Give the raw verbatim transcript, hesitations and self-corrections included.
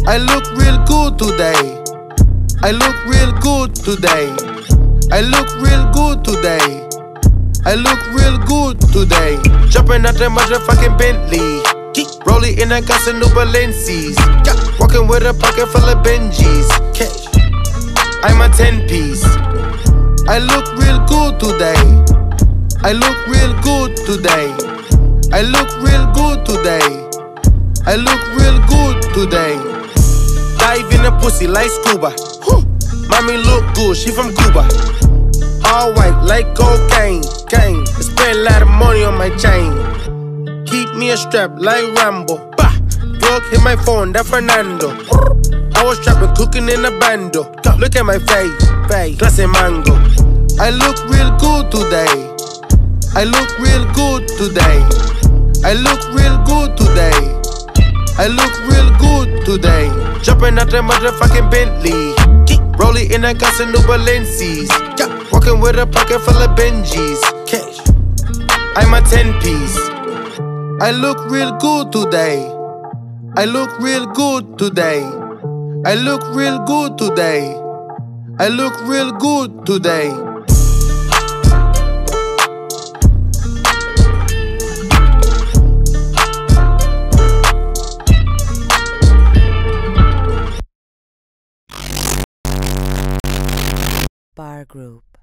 I look real good today. I look real good today. I look real good today. I look real good today. Jumping out the motherfucking Bentley. Rolling in a got some new Balenci's. Walking with a pocket full of Benjis. I'm a ten piece. I look real good today. I look real good today. I look real good today. I look real good today. Dive in the pussy like scuba. Mommy look good, she from Cuba. All white like cocaine. Cane. I spend a lot of money on my chain. Keep me a strap like Rambo. Bah! Drug hit my phone, that Fernando. I was trapping, cooking in a bando. Look at my face, face, classy mango. I look real good today. I look real good today. I look real good today. I look real good today. Jumping out the motherfucking Bentley. Rolling in a got some new Balenci's. Walking with a pocket full of Benjis. I'm a ten piece. I look real good today. I look real good today. I look real good today. I look real good today. Bar Group.